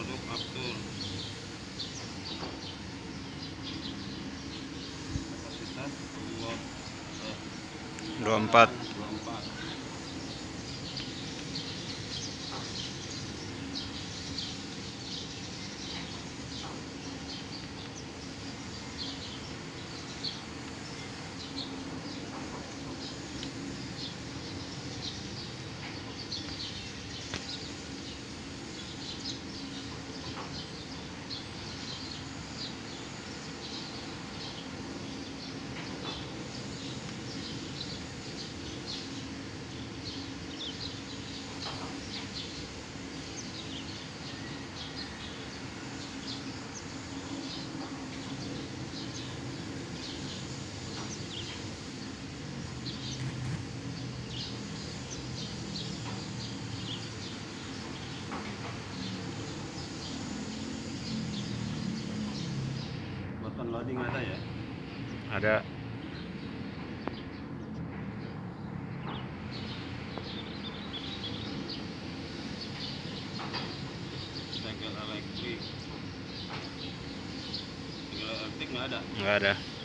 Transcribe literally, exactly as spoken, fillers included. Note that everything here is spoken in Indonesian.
untuk aftur. Kapasitas dua eh, dua puluh empat. dua puluh empat. Button loading ada ya? Ada. Segel elektrik. Segel elektrik nggak ada? Nggak ada.